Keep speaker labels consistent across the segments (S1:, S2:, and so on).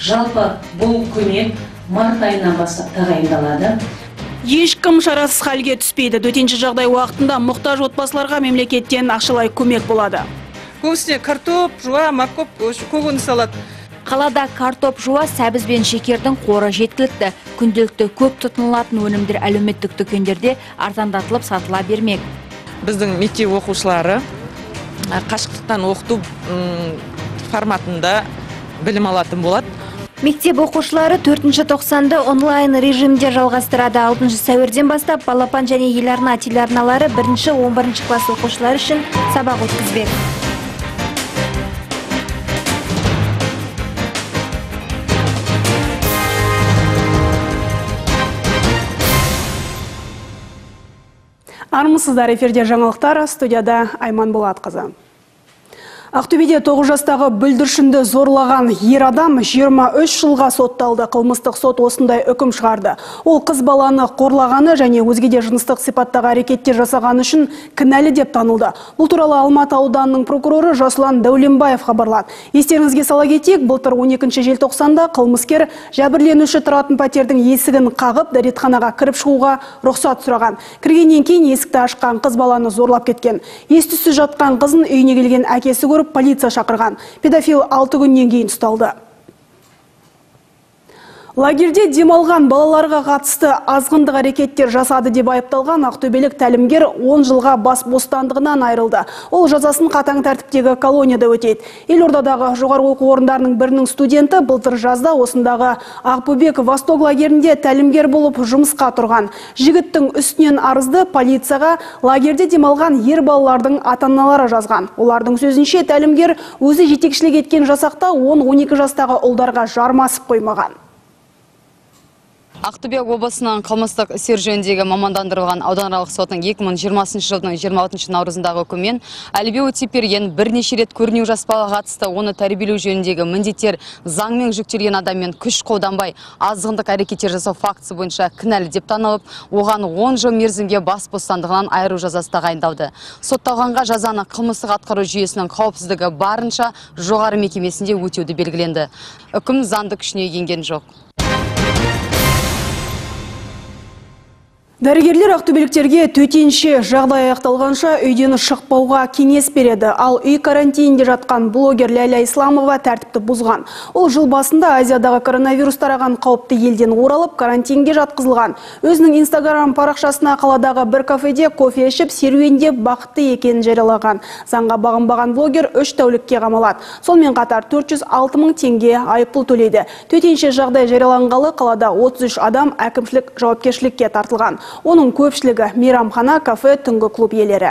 S1: Жалпы бұл көмек март айынан бастап тағайындалады.
S2: Ешкім шарасыз халге түспейді. Төтенше жағдай уақытында мұқтаж отбасыларға мемлекеттен ақшалай көмек болады.
S3: Көбісіне картоп, жуа, морковь көкөніс алады.
S4: Қалада картоп, жуа, сәбіз бен шекердің қоры жеткілікті. Күнделікті көп тұтынылатын өнімдер әлеуметтік дүкендерде арзандатылып сатыла бермек.
S3: Біздің мектеп оқушылары қашықтықтан оқыту форматында білім алатын болады.
S5: Мектеп оқушылары 4-ші тоқсанды онлайн режимде жалғастырады. 6-шы сәуірден бастап балапан және еларна телеарналары 1-11 класс оқушылары үшін сабақ өткізбек.
S2: Армысыздар, эфирде жаңалықтар, студияда Айман Болатқызы. Ақтөбеде 9 жастағы бүлдіршінді зорлаған ер адам 23 жылға сотталды. Қылмыстық сот осындай үкім шығарды. Ол қыз баланы қорлағаны және өзгеде жыныстық сипаттағы әрекеттер жасағаны үшін кінәлі деп танылды. Бұл туралы Алматы ауданының прокуроры Жасұлан Дәуленбаев хабарлады. Естеріңізге сала кетейік, былтыр 12 желтоқсанда қылмыскер жәбірленуші тұратын пәтердің есігін қағып, дәретханаға кіріп шығуға рұқсат сұраған. Кіргеннен кейін есікті ашқан қыз баланы зорлап кеткен. Ес-түссіз жатқан қызын үйіне келген әкесі көріп полиция шақырған. Педофил 6 күннен кейін ұсталды. Лагерде демалған балаларға қатысты азғындық әрекеттер жасады деп айыпталған ақтөбелік тәлімгер 10 жылға бас бостандығынан айырылды. Ол жазасын қатаң тәртіптегі колонияда өтейді. Елордадағы жоғарғы оқу орындарының бірінің студенті былтыр жазда осындағы Ақбөбек Восток лагерінде тәлімгер болып жұмысқа тұрған. Жігіттің үстінен арызды полицияға лагерде демалған ер балалардың ата-аналары жазған. Олардың сөзінше тәлімгер өзі жетекшілік еткен жасақта 10-12 жастағы ұлдарға жармасып қоймаған.
S6: Ақтөбе облысының қылмыстық істер жөніндегі мамандандырылған ауданаралық сотының 2020 жылдың 26 наурызындағы үкімімен Әлібек Өтепберген бірнеше рет көрінеу жаспауға қатысты оны тәрбиелеу жөніндегі міндеттер заңмен жүктелген адаммен күш қолданбай азғындық әрекеттер жасау фактісі бойынша кінәлі деп танылып, оған 10 жыл мерзімге бас бостандығынан айыру жазасы тағайындалды. Сотталғанға жазаны қылмыстық атқару жүйесінің қауіпсіздігі барынша жоғары мекемесінде өтеуді белгіленді. Үкім заңды күшіне енген жоқ.
S2: Дәрігерлер ақтөбеліктерге төтенше жағдай аяқталғанша үйден шықпауға кеңес береді. Ал үй карантинінде жатқан блогер Ләйла Исламова тәртіпті бұзған. Ол жыл басында Азиядағы коронавирус тараған қауіпті елден оралып, карантинге жатқызылған. Өзінің Инстаграм парақшасына қаладағы бір кафеде кофе ішіп, серуенде бақытты екенін жариялаған. Заңға бағынбаған блогер 3 тәулікке қамалады. Сонымен қатар 406 мың теңге айыппұл төлейді. Төтенше жағдай жарияланғалы қалада 33 адам әкімшілік жауапкершілікке тартылған. Оның көпшілігі мейрамхана, кафе, түнгі клуб иелері.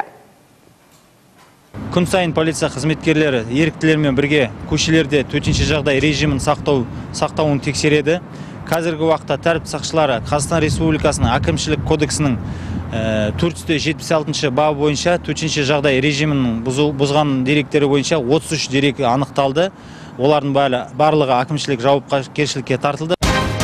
S7: Күн сайын полиция қызметкерлері еріктілермен бірге көшелерде төтенше жағдай режимін сақтауын тексереді. Қазіргі уақытта тәртіп сақшылары Қазақстан Республикасының әкімшілік кодексінің 476 бабы бойынша төтенше жағдай режимінің бұзған деректері бойынша 33 дерек анықталды. Олардың барлығы әкімшілік жауапкершілікке тартылды.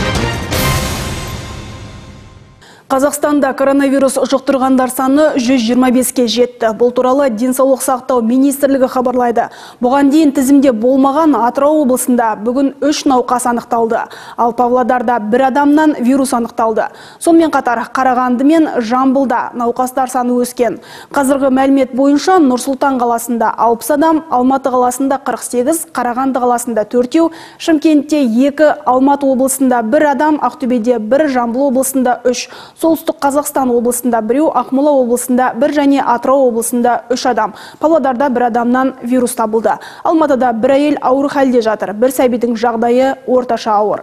S2: Қазақстанда коронавирус жұқтырғандар саны 125-ке жетті. Бұл туралы денсаулық сақтау министрлігі хабарлайды. Бұған дейін тізімде болмаған Атырау облысында бүгін 3 науқас анықталды. Ал Павлодарда 1 адамнан вирус анықталды. Сонымен қатар Қарағанды мен Жамбылда науқастар саны өскен. Қазіргі мәлімет бойынша Нұр-Сұлтан қаласында 60 адам, Алматы қаласында 48, Қарағанды қаласында 4, Шымкентте 2, Алматы облысында 1 адам, Ақтөбеде 1, Жамбыл облысында 3, Солтүстік Қазақстан облысында 1, Ақмола облысында 1 және Атырау облысында 3 адам. Павлодарда 1 адамнан вирус табылды. Алматыда 1 әйел ауыр халде жатыр. 1 сәбидің жағдайы орташа ауыр.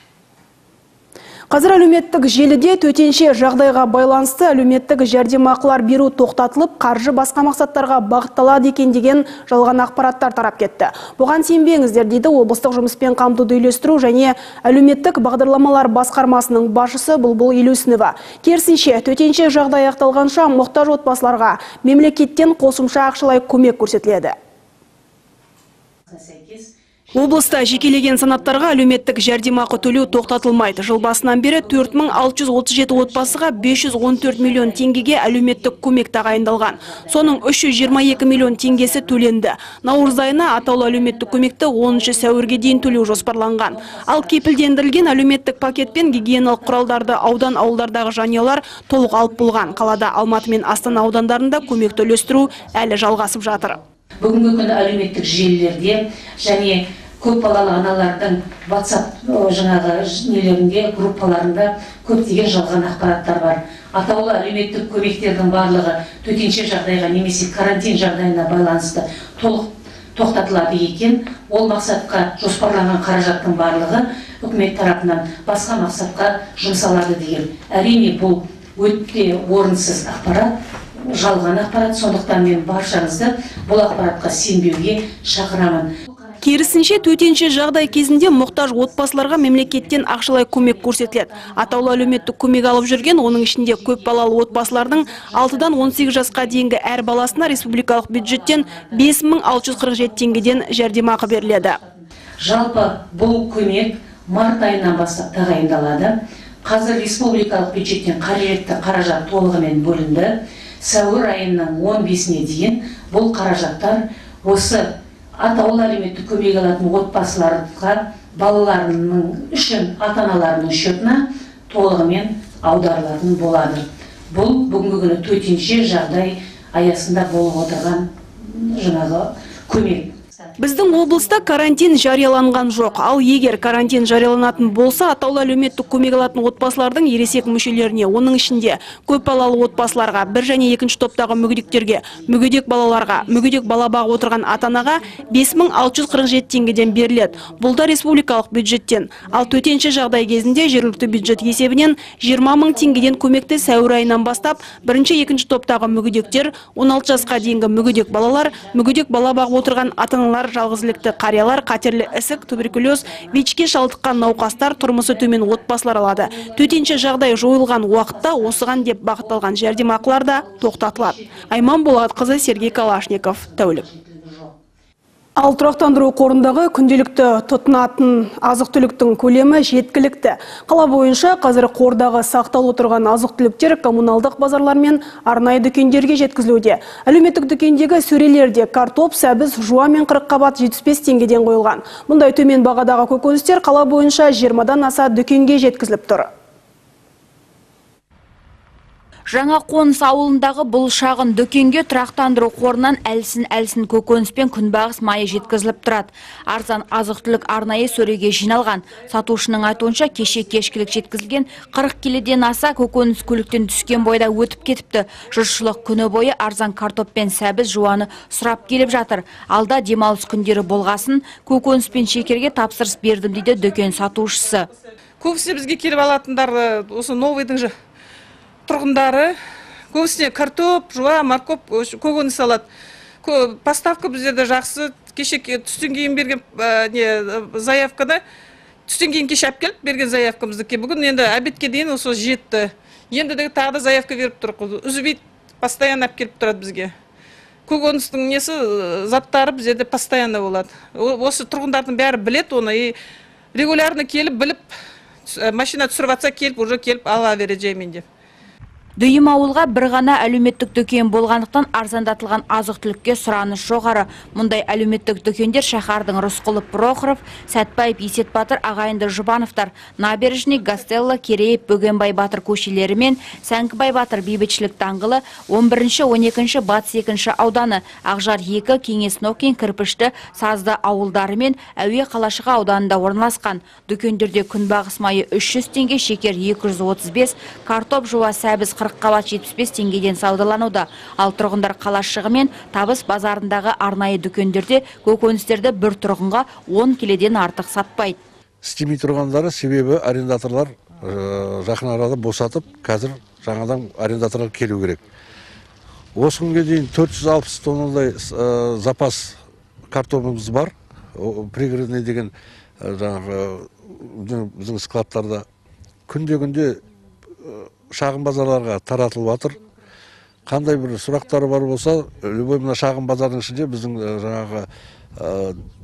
S2: Қазір әлеуметтік желіде төтенше жағдайға байланысты әлеуметтік жәрдемақылар беру тоқтатылып, қаржы басқа мақсаттарға бағытталады екен деген жалған ақпараттар тарап кетті. Бұған сенбеңіздер, дейді облыстық жұмыспен қамтуды үйлестіру және әлеуметтік бағдарламалар басқармасының басшысы Бұлбұл Елеусінова. Керісінше, төтенше жағдай аяқталғанша мұқтаж отбасыларға мемлекеттен қосымша ақшалай көмек көрсетіледі. Облыста жекелеген санаттарға әлеуметтік жәрдемақы төлеу тоқтатылмайды. Жыл басынан бері 4637 отбасыға 514 миллион теңгеге әлеуметтік көмек тағайындалған. Соның 322 миллион теңгесі төленді. Наурыз айына атаулы әлеуметтік көмекті 10 сәуірге дейін төлеу жоспарланған. Ал кепілдендірілген әлеуметтік пакетпен гигиеналық құралдарды ауылдардағы жанұялар толық алып болған. Қалада Алматы мен Астана аудандарында көмекті үлестіру әлі жалғасып жатыр.
S1: Бүгінгі күні әлеуметтік желілерде және көпбалалы аналардың WhatsApp нелерінде, группаларында көптеген жалған ақпараттар бар. Атаулы әлеуметтік көмектердің барлығы төтенше жағдайға немесе карантин жағдайына байланысты толық тоқтатылады екен. Ол мақсатқа жоспарланған қаражаттың барлығы үкімет тарапынан басқа мақсатқа жұмсалады деген. Әрине бұл өте орынсыз ақпарат. Жалған ақпарат, сондықтан мен баршаңызды бұл ақпаратқа сенбеуге шақырамын.
S2: Керісінше төтенше жағдай кезінде мұқтаж отбасыларға мемлекеттен ақшалай көмек көрсетіледі. Атаулы әлеуметтік көмек алып жүрген, оның ішінде көп балалы отбасылардың 6-дан 18 жасқа дейінгі әр баласына республикалық бюджеттен 5647 теңгеден жәрдемақы беріледі.
S1: Жалпы бұл көмек март айынан бастап тағайындалады. Қазір республикалық бюджеттен қажетті қаражат толығымен бөлінді. Сәуір айының 15-не дейін бұл қаражаттар осы атаулы әлеуметтік көмек алатын отбасыларға балаларының үшін ата-аналарының шотына толығымен аударылатын болады. Бұл бүгінгі күні төтенше жағдай аясында болып отырған көмек.
S2: Біздің облыста карантин жарияланған жоқ. Ал егер карантин жарияланатын болса, атаулы әлеуметтік көмек алатын отбасылардың ересек мүшелеріне, оның ішінде көп балалы отбасыларға, бір және екінші топтағы мүгедектерге, мүгедек балаларға, мүгедек балабағы отырған ата-анаға 5647 теңгеден беріледі. Бұл да республикалық бюджеттен. Ал төтенше жағдай кезінде жергілікті бюджет есебінен 20 мың теңгеден көмекті сәуір айынан бастап, бірінші екінші топтағы мүгедектер, 16 жасқа дейінгі мүгедек балалар, мүгедек балабағы отырған ата-аналар, жалғызілікті қариялар, қатерлі ісік, туберкулез, ВИЧ-ке шалдыққан науқастар, тұрмысы төмен отбасылар алады. Төтенше жағдай жойылған уақытта осыған деп бағытталған жәрдемақылар да тоқтатылады. Айман Болатқызы, Сергей Калашников, тәулік. Ал тұрақтандыру қорындағы күнделікті тұтынатын азық-түліктің көлемі жеткілікті. Қала бойынша қазір қордағы сақтаулы тұрған азық-түліктер коммуналдық базарлар мен арнайы дүкендерге жеткізілуде. Әлеуметтік дүкендегі сөрелерде картоп, сәбіз, жуа мен қырыққабат 75 теңгеден қойылған. Мұндай төмен бағадағы көкөністер қала бойынша 20-дан аса дүкенге жеткізіліп тұр.
S4: Жаңа Қоныс ауылындағы бұл шағын дүкенге тұрақтандыру қорынан әлсін көкөніс пен күнбағыс майы жеткізіліп тұрады. Арзан азық-түлік арнайы сөреге жиналған. Сатушының айтуынша кеше кешкілік жеткізілген 40 келеден аса көкөніс көліктен түскен бойда өтіп кетіпті. Жұртшылық күні бойы арзан картоп пен сәбіз, жуаны сұрап келіп жатыр. Алда демалыс күндері болғасын, көкөніс пен шекерге тапсырыс бердім дейді дүкен сатушысы.
S3: Көбісіне бізге келіп алатындар осы новыйдың тұрғындары көбісіне картоп, жуа, морковь, көкөніс алады. Поставка біздерде жақсы. Кеше түстен кейін берген заявкада түстен кейін кеше алып келіп берген заявкамыздыке. Бүгін енді обедке дейін осы жетті. Енді де тағы да заявка беріп тұр. Үзбейді, постоянно алып келіп тұрады бізге. Көкөністің заттары біздерде постоянно болады. Осы тұрғындардың бәрі білет оны, регулярно келіп біліп, машина түсіріп атса келіп, уже келіп ала береді жаймен деп.
S4: Дүйім ауылға бір ғана әлеуметтік дүкен болғандықтан арзандатылған азық-түлікке сұраныс жоғары. Мұндай әлеуметтік дүкендер шаһардың Рысқұлов, Прохоров, Сәтбаев, Есет Батыр, Ағайынды Жұбановтар, Набережный, Гастелло, Кереев, Бөгенбай Батыр көшелері мен Сәңкібай Батыр бейбітшілік даңғылы 11-12 Батыс 2 ауданы, Ақжар 2, Кеңес Нокен, Кірпішті, Сазды ауылдары мен Әуе Қалашығы ауданында орналасқан. Дүкендерде күнбағыс майы 300 теңге, шекер 235, картоп, жуа, сәбіз қабат 75 теңгеден саудалануда. Ал тұрғындар қалашығы мен Табыс базарындағы арнайы дүкендерде көкөністерді бір тұрғынға 10 келеден артық сатпайды.
S8: Істемей тұрғандары себебі арендаторлар жақын арада босатып, қазір жаңадан арендаторлар келу керек. Осы күнге дейін 460 тоннадай запас картопымыз бар. Пригородный деген біздің складтарда күнде шағын базарларға таратылып жатыр. Қандай бір сұрақтары бар болса, любой мына шағын базардың ішінде біздің жаңағы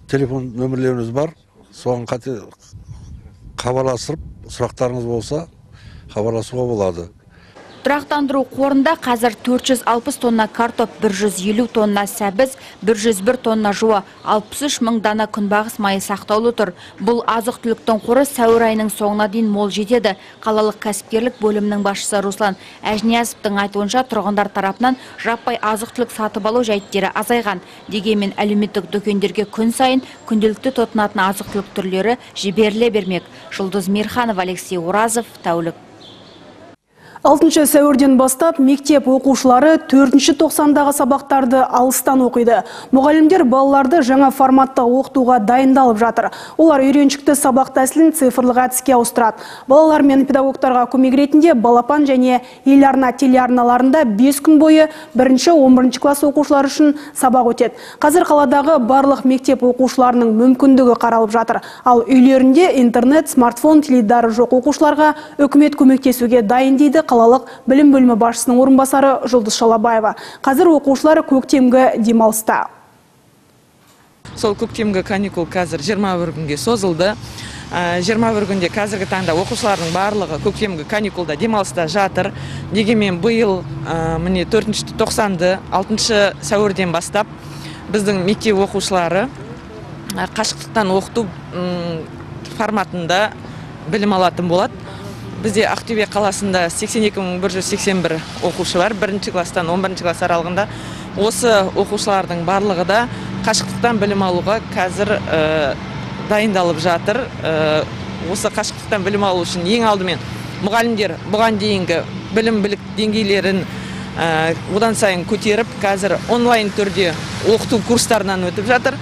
S8: телефон нөмірлеріміз бар. Соған хабарласып, сұрақтарыңыз болса, хабарласуға болады.
S4: Тұрақтандыру қорында қазір 460 тонна картоп, 150 тонна сәбіз, 101 тонна жуа, 63 мың дана күнбағыс майы сақтаулы тұр. Бұл азық-түліктің қоры сәуір айының соңына дейін мол жетеді. Қалалық кәсіпкерлік бөлімінің басшысы Руслан Әжниязовтың айтуынша тұрғындар тарапынан жаппай азық-түлік сатып алу жайттері азайған. Дегенмен әлеуметтік дүкендерге күн сайын күнделікті тұтынатын азық-түлік түрлері жіберіле бермек. Жұлдыз Мирханов, Алексей Уразов, тәулік.
S2: 6 сәуірден бастап мектеп оқушылары 4-ші тоқсандағы сабақтарды алыстан оқиды. Мұғалімдер балаларды жаңа форматта оқытуға дайындалып жатыр. Олар үйреншікті сабақ тәсілін цифрлық әдіске ауыстырады. Балалар мен педагогтарға көмек ретінде балапан және еларна телеарналарында 5 күн бойы 1-11 класс оқушылары үшін сабақ өтеді. Қазір қаладағы барлық мектеп оқушыларының мүмкіндігі қаралып жатыр. Ал үйлерінде интернет, смартфон, теледидары жоқ оқушыларға үкімет көмектесуге дайын дейді қалалық білім бөлімі басшысының орынбасары Жұлдыз Шалабаева. Қазір оқушылар көктемгі демалыста.
S3: Сол көктемгі каникул қазір 21 күнге созылды. 21 күнде қазіргі таңда оқушылардың барлығы көктемгі каникулда демалыста жатыр. Дегенмен биыл міне 4-ші тоқсанды 6 сәуірден бастап біздің мектеп оқушылары қашықтықтан оқыту форматында білім алатын болады. Бізде Ақтөбе қаласында 82.181 оқушы бар, 1-ші класстан 11-ші класс аралығында. Осы оқушылардың барлығы да қашықтықтан білім алуға қазір дайындалып жатыр. Осы қашықтықтан білім алу үшін ең алдымен мұғалімдер бұған дейінгі білім-білік деңгейлерін одан сайын көтеріп, қазір онлайн түрде оқыту курстарынан өтіп жатыр.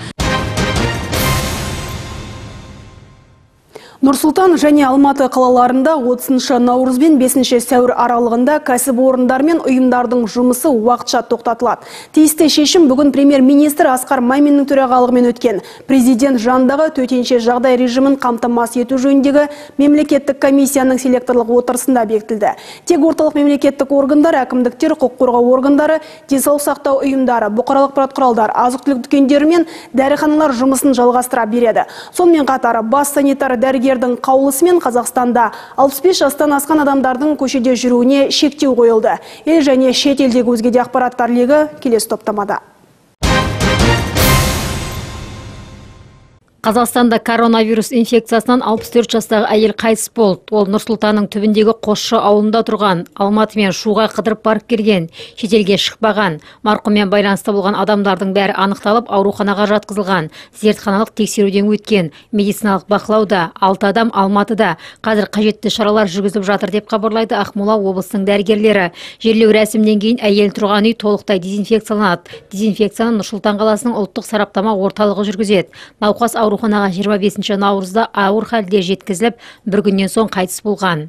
S2: Нұрсұлтан және Алматы қалаларында 30 наурыз бен 5 сәуір аралығында кәсіп орындар мен ұйымдардың жұмысы уақытша тоқтатылады. Тиісті шешім бүгін премьер-министр Асқар Маминнің төрағалығымен өткен. Президент жанындағы төтенше жағдай режимін қамтамасыз ету жөніндегі мемлекеттік комиссияның селекторлық отырысында бекітілді. Тек орталық мемлекеттік органдар, әкімдіктер, құқық қорғау органдары, денсаулық сақтау ұйымдары, бұқаралық ақпарат құралдар, азық-түлік дүкендері мен дәріханалар жұмысын жалғастыра береді. Сонымен қатар бас санитар дәрігердің қаулысымен Қазақстанда 65 жастан асқан адамдардың көшеде жүруіне шектеу қойылды. Ел және шет елдегі өзге де ақпараттар легі келесі топтамада.
S9: Қазақстанда коронавирус инфекциясынан 64 жастағы әйел қайтыс болды. Ол Нұрсұлтанның түбіндегі Қосшы ауылында тұрған, Алматы мен Шуға қыдырып барып келген, шетелге шықпаған. Марқұммен байланыста болған адамдардың бәрі анықталып, ауруханаға жатқызылған. Зертханалық тексеруден өткен, медициналық бақылауда, 6 адам Алматыда. Қазір қажетті шаралар жүргізіліп жатыр деп хабарлайды Ақмола облысының дәрігерлері. Жерлеу рәсімнен кейін әйел тұрған үй толықтай дезинфекцияланады. Дезинфекцияны Нұрсұлтан қаласының ұлттық сараптама орталығы жүргізеді. Науқас ауруханаға 25 наурызда ауыр халде жеткізіліп, бір күннен соң қайтыс болған.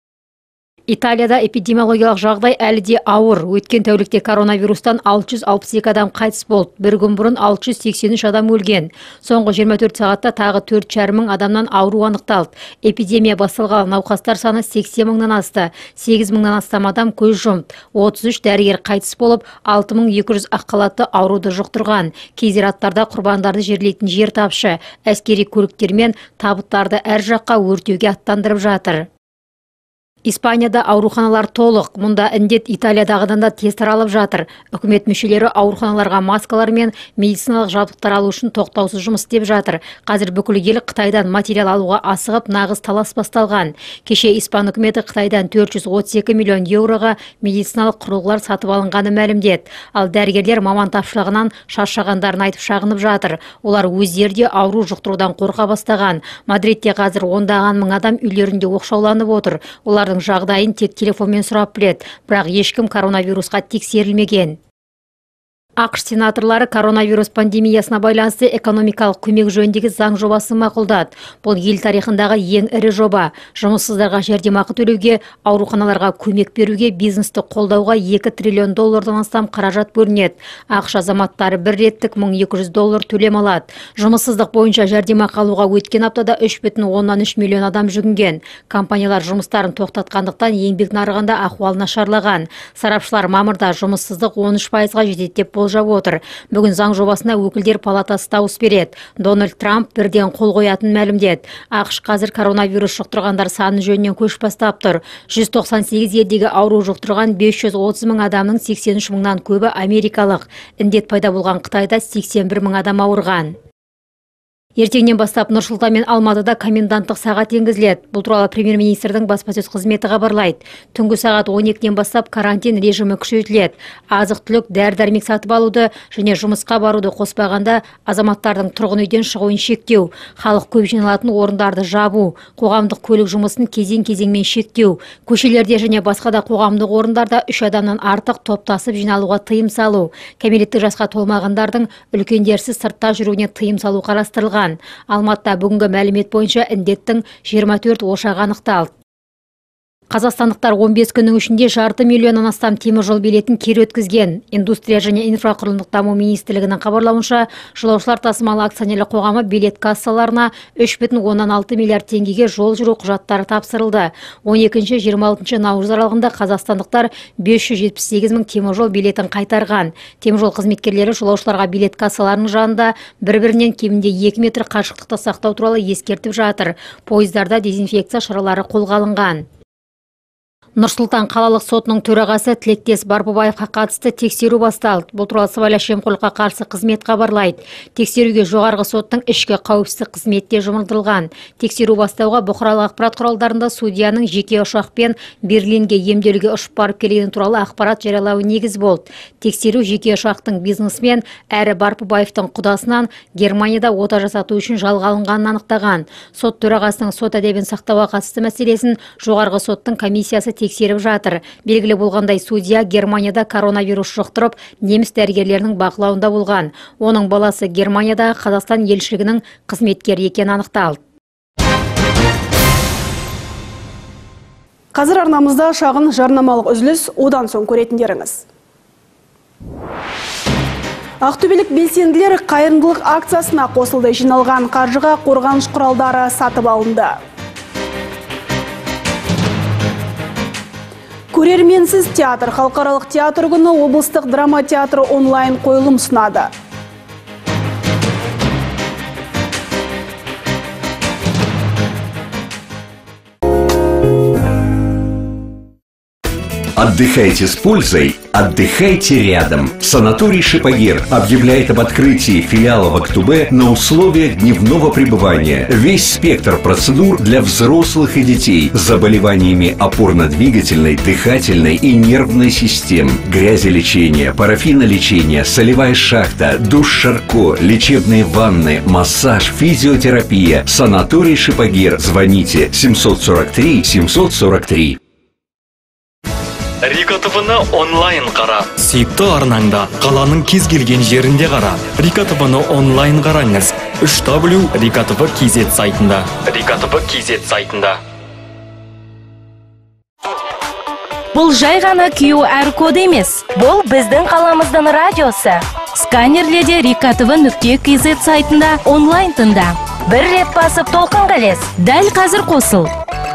S9: Италияда эпидемиологиялық жағдай әлі де ауыр. Өткен тәулікте коронавирустан 662 адам қайтыс болды. Bir күн бұрын 683 адам өлген. Соңғы 24 сағатта тағы 4,5 мың адамнан ауру анықталды. Эпидемия басталған науқастар саны 80 мыңнан асты. 8 мыңнан астам адам көз жұмды. 33 дәрігер қайтыс болып, 6200 ақ халатты ауруды жұқтырған. Кей зираттарда құрбандарды жерлейтін жер тапшы. Әскери көліктер мен табыттарды әр жаққа өртеуге аттандырып жатыр. Испанияда ауруханалар толық. Мұнда індет Италиядағыдан да тез таралып жатыр. Үкімет мүшелері ауруханаларға маскалар мен медициналық жабдықтар алу үшін тоқтаусыз жұмыс істеп жатыр. Қазір бүкіл ел Қытайдан материал алуға асығып, нағыз талас басталған. Кеше Испан үкіметі Қытайдан 432 миллион еуроға медициналық құрылғылар сатып алынғаны мәлімдеді. Ал дәрігерлер маман тапшылығынан шаршағандарын айтып шағынып жатыр. Олар өздері де ауру жұқтырудан қорқа бастаған. Мадридте қазір ондаған мың адам үйлерінде оқшауланып отыр. Олардың жағдайын тек телефонмен сұрап біледі, бірақ ешкім коронавирусқа тексерілмеген. ақш сенаторлары коронавирус пандемиясына байланысты экономикалық көмек жөніндегі заң жобасын мақұлдады. Бұл ел тарихындағы ең ірі жоба. Жұмыссыздарға жәрдемақы төлеуге, ауруханаларға көмек беруге, бизнесті қолдауға $2 триллион астам қаражат бөлінеді. ақш азаматтары бір реттік $1200 төлем алады. Жұмыссыздық бойынша жәрдемақы алуға өткен аптада 3,3 миллион адам жүгінген. Компаниялар жұмыстарын тоқтатқандықтан еңбек нарығында ахуал нашарлаған. Сарапшылар мамырда жұмыссыздық 13%-ға жетеді деп болжап отыр. Бүгін заң жобасына өкілдер палатасы дауыс береді. Дональд Трамп бірден қол қоятын мәлімдеді. ақш қазір коронавирус жұқтырғандар саны жөнінен көш бастап тұр. 198 елдегі ауру жұқтырған 530 мың адамның 83 мыңнан көбі америкалық. Індет пайда болған Қытайда 81 мың адам ауырған. Ертеңнен бастап Нұр-Сұлтан мен Алматыда коменданттық сағат енгізіледі. Бұл туралы премьер-министрдің баспасөз қызметі хабарлайды. Түнгі сағат 12-ден бастап карантин режимі күшейтіледі. Азық-түлік, дәрі-дәрмек сатып алуды және жұмысқа баруды қоспағанда азаматтардың тұрғын үйден шығуын шектеу, халық көп жиналатын орындарды жабу, қоғамдық көлік жұмысын кезең-кезеңмен шектеу, көшелерде және басқа да қоғамдық орындарда 3 адамнан артық топтасып жиналуға тыйым салу, кәмелеттік жасқа толмағандардың үлкендерсіз сыртта жүруіне тыйым салу қарастырылған. Алматыда бүгінгі мәлімет бойынша індеттің 24 ошағы анықталды. Қазақстандықтар 15 күннің ішінде 500 миллионнан астам темір жол билетін кері өткізген. Индустрия және инфрақұрылымдық даму министрлігінің хабарлауынша, жолаушылар тасымалы акционерлік қоғамы билет кассаларына 3,6 миллиард теңгеге жол жүру құжаттары тапсырылды. 12-26 наурыз аралығында қазақстандықтар 578 мың темір жол билетін қайтарған. Темір жол қызметкерлері жолаушыларға билет кассаларының жанында бір-бірінен кемінде 2 метр қашықтықты сақтау туралы ескертіп жатыр. Пойыздарда дезинфекция шаралары қолға алынған. Нұр-Сұлтан қалалық сотының төрағасы Тілектес Барбыбаевқа қатысты тексеру басталды. Бұл туралы сыбайлас жемқорлыққа қарсы қызмет хабарлайды. Тексеруге жоғарғы соттың ішкі қауіпсіздік қызметте жұмылдырылған. Тексеру бастауға бұқаралық ақпарат құралдарында судьяның жеке ұшақпен Берлинге емделуге ұшып барып келгені туралы ақпарат жариялауы негіз болды. Тексеру жеке ұшақтың бизнесмен әрі Барбыбаевтың құдасынан Германияда ота жасату үшін жалға алынғанын анықтаған. Сот төрағасының сот әдебін сақтауға қатысты мәселесін жоғарғы соттың комиссиясы тексеріп жатыр. Белгілі болғандай, судья Германияда коронавирус жұқтырып, неміс дәрігерлерінің бақылауында болған. Оның баласы Германиядағы Қазақстан елшілігінің қызметкері екені анықталды.
S2: Қазір арнамызда шағын жарнамалық үзіліс, одан соң көретіндеріңіз. Ақтөбелік белсенділер қайырымдылық акциясына қосылды. Жиналған қаржыға қорғаныш құралдары сатып алынды. Көрерменсіз театр, халықаралық театр күні облыстық драма театры онлайн қойылым ұсынады.
S10: Отдыхайте с пользой, отдыхайте рядом. Санаторий «Шипагир» объявляет об открытии филиала в Актубе на условиях дневного пребывания. Весь спектр процедур для взрослых и детей с заболеваниями опорно-двигательной, дыхательной и нервной систем. Грязелечение, парафинолечение, солевая шахта, душ Шарко, лечебные ванны, массаж, физиотерапия. Санаторий «Шипагир». Звоните 743 743.
S11: Рика ТВ-ны онлайн қара. Сүйікті арнаңда, қаланың кез келген жерінде қара. Рика ТВ-ны онлайн қараңыз. 3W Рика ТВ KZ сайтында. Рика ТВ KZ сайтында.
S12: Бұл жай ғана QR код емес. Бұл біздің қаламыздың радиосы. Сканерледе rikatv.kz сайтында онлайн тыңда. Бір рет басып толқын қалес. Дәл қазір қосыл.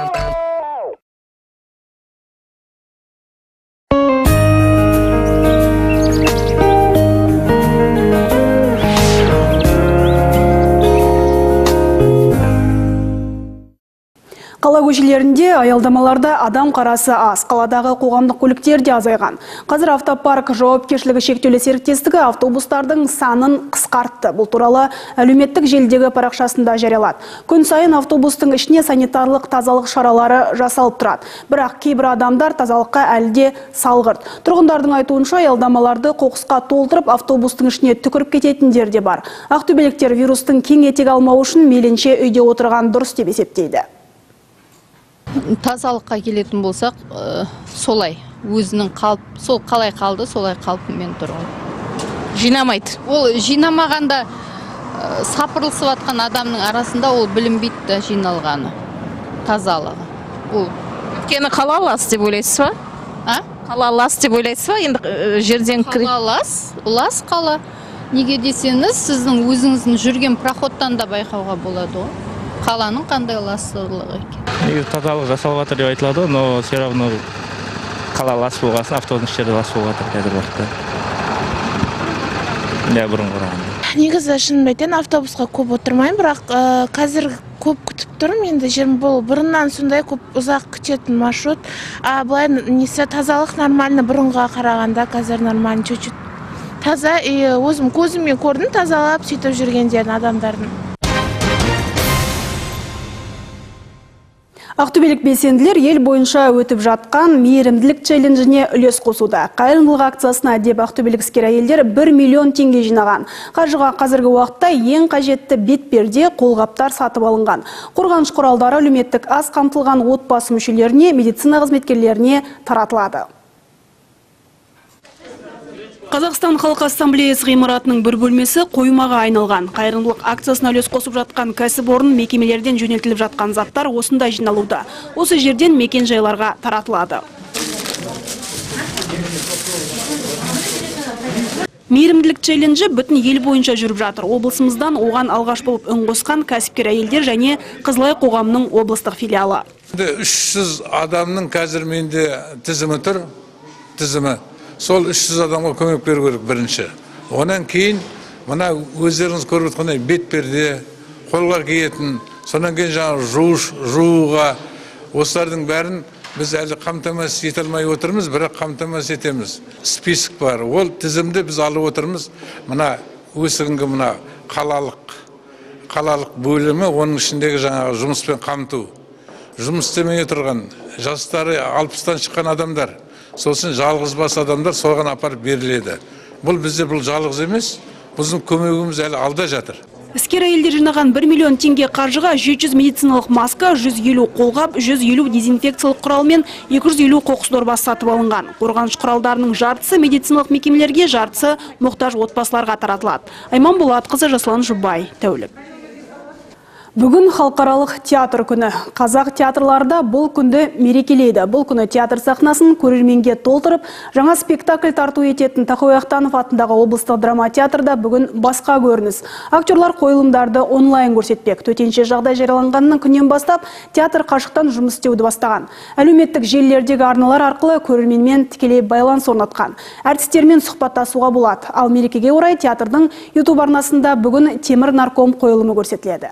S2: Қала көшелерінде аялдамаларда адам қарасы аз. Қаладағы қоғамдық көліктер де азайған. Қазір автопарк жауапкершілігі шектеулі серіктестігі автобустардың санын қысқартты. Бұл туралы әлеуметтік желідегі парақшасында жариялады. Күн сайын автобустың ішіне санитарлық тазалық шаралары жасалып тұрады. Бірақ кейбір адамдар тазалыққа әлде салғырт. Тұрғындардың айтуынша аялдамаларды қоқысқа толтырып, автобустың ішіне түкіріп кететіндер де бар. Ақтөбеліктер вирустың кең етек алмау үшін мейлінше үйде отырған дұрыс деп есептейді.
S13: Тазалыққа келетін болсақ, солай өзінің сол қалай қалды, солай қалпымен тұрған.
S12: Жинамайды.
S13: Ол жинамағанда сапырылысып атқан адамның арасында ол білінбейді жиналғаны, тазалығы.
S12: Өйткені қала лас деп ойлайсыз ба? Қала лас деп ойлайсыз ба? Енді жерден
S13: қала лас қала. Неге десеңіз, сіздің өзіңіздің жүрген проходтан да байқауға болады ғой. Қаланың қандай ластылығы екен.
S14: Негізі тазалық жасалып жатыр деп айтылады, но все равно қала лас болғасын, автобустың ішері лас болып жатыр қазір уақытта. бұрын қарағанда.
S15: Негізі шынымды айтайын, автобусқа көп отырмаймын, бірақ қазір көп күтіп тұрмын. Енді бұл бұрыннан сондай көп ұзақ күтетін маршрут. Былай несі тазалық нормально, бұрынға қарағанда қазір нормально, чуть-чуть таза. Өзім көзіммен көрдім тазалап сөйтіп жүргендерін адамдардың.
S2: Ақтөбелік белсенділер ел бойынша өтіп жатқан мейірімділік челленджіне үлес қосуда. Қайырымдылық акциясына деп ақтөбелік іскер әйелдер 1 миллион теңге жинаған. Қаржыға қазіргі уақытта ең қажетті бетперде, қолғаптар сатып алынған. Қорғаныш құралдары әлеуметтік аз қамтылған отбасы мүшелеріне, медицина қызметкерлеріне таратылады. Қазақстан Халқы Ассамблеясы ғимаратының бір бөлмесі қоймаға айналған. Қайырымдылық акциясына үлес қосып жатқан кәсіпорын мекемелерден жөнелтіліп жатқан заттар осында жиналуда. Осы жерден мекен жайларға таратылады. Мейірімділік челленджі бүтін ел бойынша жүріп жатыр. Облысымыздан оған алғаш болып үн қосқан кәсіпкер әйелдер және Қызылай қоғамының облыстық филиалы.
S16: 300 адамның қазір менде тізімі тұр, тізімі. Сол 300 адамға көмек беру керек бірінші. Онан кейін, мына өздеріңіз көріп отқандай бетперде, қолға киетін, сонан кейін жаңа жууға, осылардың бәрін біз әлі қамтамасыз ете алмай отырмыз, бірақ қамтамасыз етеміз. Список бар. Ол тізімді біз алып отырмыз. Мына өсігінгі мына қалалық бөлімі, оның ішіндегі жаңағы жұмыспен қамту. Жұмыс істемей тұрған жастары 60-тан шыққан адамдар. Сосын жалғыз бас адамдар соған апарып беріледі. Бұл бізде бұл жалғыз емес, біздің көмегіміз әлі алда жатыр.
S2: Іскер әйелдер жинаған 1 миллион теңге қаржыға 700 медициналық маска, 150 қолғап, 150 дезинфекциялық құрал мен 250 қоқыс дорбасы сатып алынған. Қорғаныш құралдарының жартысы медициналық мекемелерге, жартысы мұқтаж отбасыларға таратылады. Айман Болатқызы, Жасұлан Жұбай, Тәулік. Бүгін халықаралық театр күні. Қазақ театрларда бұл күнді мерекелейді. Бұл күні театр сахнасын көрерменге толтырып, жаңа спектакль тарту ететін Тахауи Ахтанов атындағы облыстық драма театрда бүгін басқа көрініс. Актерлар қойылымдарды онлайн көрсетпек. Төтенше жағдай жарияланғанның күннен бастап театр қашықтан жұмыс істеуді бастаған. Әлеуметтік желілердегі арналар арқылы көрерменмен тікелей байланыс орнатқан. Әртістермен сұхбаттасуға болады. Ал мерекеге орай театрдың YouTube арнасында бүгін Темір нарком қойылымы көрсетіледі.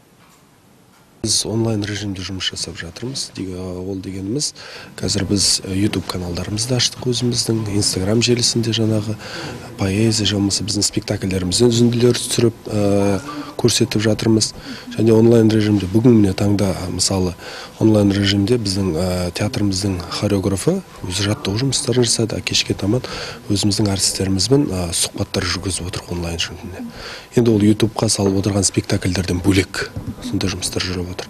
S17: Біз онлайн режимде жұмыс жасап жатырмыз. Ол дегеніміз, қазір біз YouTube каналдарымызды аштық өзіміздің, Instagram желісінде жаңағы поэзия жамысы біздің спектакльдеріміздің үзінділер түсіріп көрсетіп жатырмыз. Және онлайн режимде бүгін міне таңда мысалы онлайн режимде біздің театрымыздың хореографы өзі жаттығу жұмыстарын жасады, кешке таман өзіміздің артистерімізбен сұхбаттар жүргізіп отыр онлайн режимде. Енді ол YouTube-қа салып отырған спектакльдерден бөлек сондай жұмыстар жүріп отыр.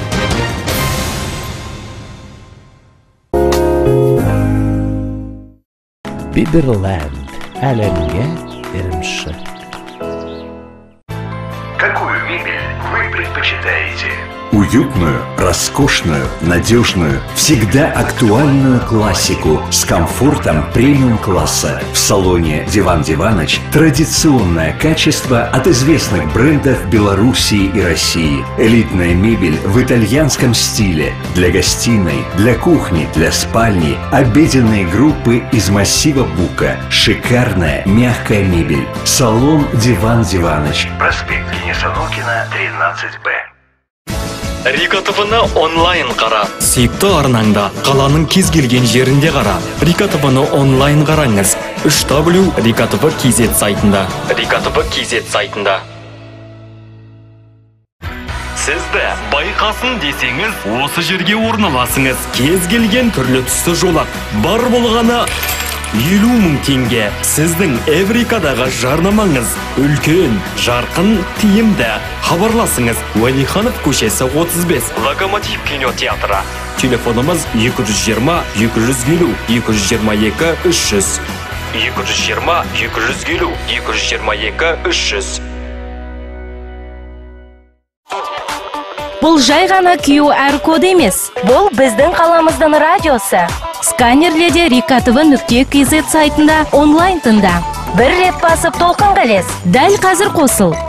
S18: Биберленд. Әлемге ирімші.
S10: Какую мебель вы предпочитаете? Уютную, роскошную, надежную, всегда актуальную классику с комфортом премиум-класса. В салоне «Диван Диваныч» традиционное качество от известных брендов Белоруссии и России. Элитная мебель в итальянском стиле. Для гостиной, для кухни, для спальни. Обеденные группы из массива бука. Шикарная, мягкая мебель. Салон «Диван Диваныч». Проспект Кенесанокина, 13Б.
S11: Рика ТВ-ны онлайн қара. Сүйікті арнаңда, қаланың кез келген жерінде қара. Рика ТВ-ны онлайн қараңыз. 3W Рика ТВ KZ сайтында. Рика ТВ KZ сайтында. Сізді байқасын десеңіз, осы жерге орналасыңыз. Кез келген түрлі түсті жолақ. Бар болғаны 50 000 теңге. Сіздің Эврикадағы жарнамаңыз үлкен, жарқын, тиімді. Хабарласыңыз. Уәлиханов көшесі 35. Локомотив кинотеатры. Телефонымыз 220 250 222 300. 220 250 222 300.
S12: Бұл жай ғана QR код емес. Бұл біздің қаламыздың радиосы. Сканерледе rikatv.kz сайтында онлайн тыңда. Бір рет басып толқын қалес. Дәл қазір қосыл.